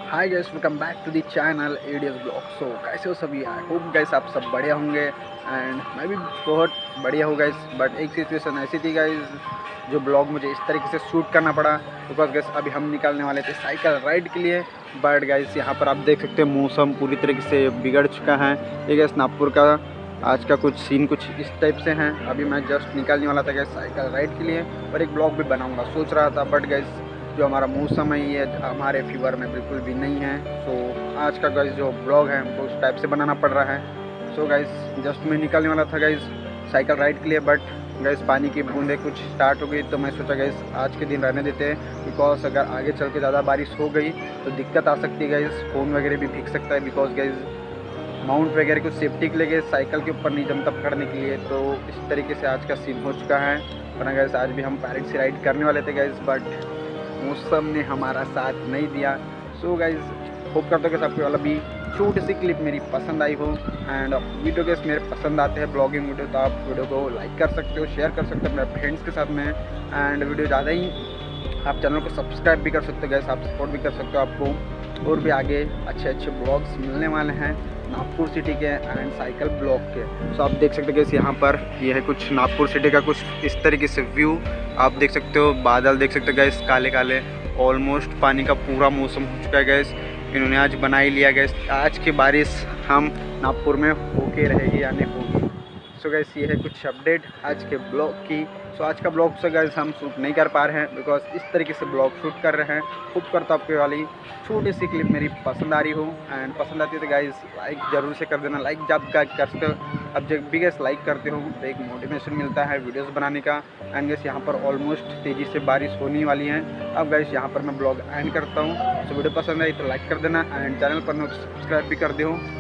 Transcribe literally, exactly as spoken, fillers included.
Hi guys, welcome back to the channel ADS blog. So कैसे हो सभी? I hope guys आप सब बढ़िया होंगे एंड मैं भी बहुत बढ़िया हूँ गाइस। बट एक सिचुएशन ऐसी थी गाइस जो ब्लॉग मुझे इस तरीके से शूट करना पड़ा बिकॉज गाइस अभी हम निकलने वाले थे साइकिल राइड के लिए। बट गाइस यहाँ पर आप देख सकते हैं मौसम पूरी तरीके से बिगड़ चुका है। ये गाइस नागपुर का आज का कुछ सीन कुछ इस टाइप से हैं। अभी मैं जस्ट निकलने वाला था गाइस साइकिल राइड के लिए और एक ब्लॉग भी बनाऊँगा सोच रहा था। बट गाइस जो हमारा मौसम है ये हमारे फीवर में बिल्कुल भी नहीं है। सो so, आज का गाइस जो ब्लॉग है हमको उस टाइप से बनाना पड़ रहा है। सो so, गाइस जस्ट मैं निकलने वाला था गाइस साइकिल राइड के लिए। बट गाइस पानी की बूंदें कुछ स्टार्ट हो गई तो मैं सोचा गाइस आज के दिन रहने देते हैं बिकॉज अगर आगे चल के ज़्यादा बारिश हो गई तो दिक्कत आ सकती है गाइस। फ़ोन वगैरह भी भीग सकता है बिकॉज गाइस माउंट वगैरह को सेफ्टी के लिए साइकिल के ऊपर नहीं जमता पकड़ने के लिए। तो इस तरीके से आज का सीन हो चुका है। वरना गाइस आज भी हम पैरेट से राइड करने वाले थे गाइस बट मौसम ने हमारा साथ नहीं दिया। सो गाइज होप करता हूँ कि आपको वाला भी छोटी सी क्लिप मेरी पसंद आई हो एंड वीडियो के मेरे पसंद आते हैं ब्लॉगिंग वीडियो तो आप वीडियो को लाइक कर सकते हो, शेयर कर सकते हो अपने फ्रेंड्स के साथ में एंड वीडियो ज़्यादा ही आप चैनल को सब्सक्राइब भी कर सकते हो गैस, आप सपोर्ट भी कर सकते हो। आपको और भी आगे अच्छे अच्छे ब्लॉग्स मिलने वाले हैं नागपुर सिटी के एंड साइकिल ब्लॉग के। सो आप देख सकते हो गैस यहाँ पर ये है कुछ नागपुर सिटी का कुछ इस तरीके से व्यू आप देख सकते हो। बादल देख सकते हो गैस काले काले, ऑलमोस्ट पानी का पूरा मौसम हो चुका है गैस। इन्होंने आज बना ही लिया गैस आज की बारिश हम नागपुर में होके रहेगी या नहीं होगी। सो गैस ये है कुछ अपडेट आज के ब्लॉग की। सो आज का ब्लॉग से गैस हम शूट नहीं कर पा रहे हैं बिकॉज इस तरीके से ब्लॉग शूट कर रहे हैं। खुद करता आपके वाली छोटी सी क्लिप मेरी पसंद आ रही हो एंड पसंद आती है तो गाइस लाइक ज़रूर से कर देना। लाइक जब का कर सकते हो, अब जब भी गैस लाइक करते हो तो एक मोटिवेशन मिलता है वीडियोस बनाने का। एंड गैस यहाँ पर ऑलमोस्ट तेज़ी से बारिश होने वाली है। अब गैस यहाँ पर मैं ब्लॉग एंड करता हूँ। सो वीडियो पसंद आई तो लाइक कर देना एंड चैनल पर सब्सक्राइब भी कर दो